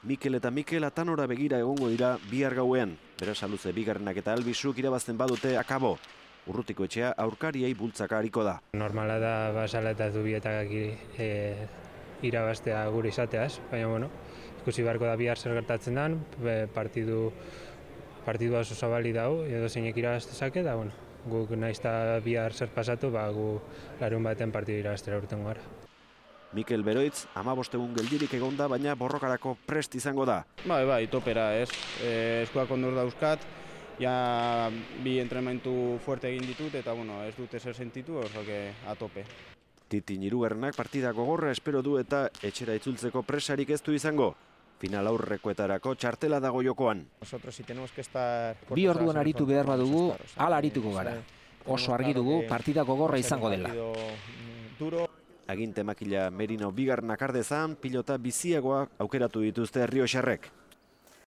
Mikel eta Mikel Atanora begira egongo dira bihar gauean. Berasaluze bigarrenak eta Albizuk irabazten badute akabo. Urrutiko etxea aurkariei bultzaka hariko da. Normala da Basala eta Zubietak irabaztea gure izateaz, baina ikusi beharko da bihar zer gertatzen den, partidua oso zabali dau, edo zeinek irabaztezake, da guk naizta bihar zer pasatu, gu larun baten partidu irabaztera urtengo gara. Mikel Beroitz 15 egun geldirik egonda, baina borrokarako prest izango da. Bai, topera, ez. Eskuak ondur dauzkat, ja bi entrenamentu fuerte egin ditut, eta ez dut ezer sentitu, oso a tope. Titin hirugarrenak partida gogorra espero du eta etxera itzultzeko presarik ez du izango. Final aurrekoetarako txartela dago jokoan. Bi orduan aritu behar badugu, hala arituko gara. Oso argi dugu partida gogorra izango dela. Aginte makila Merino bigarrenak ardezan, pilota biziagoa aukeratu dituzte Errioxarrek.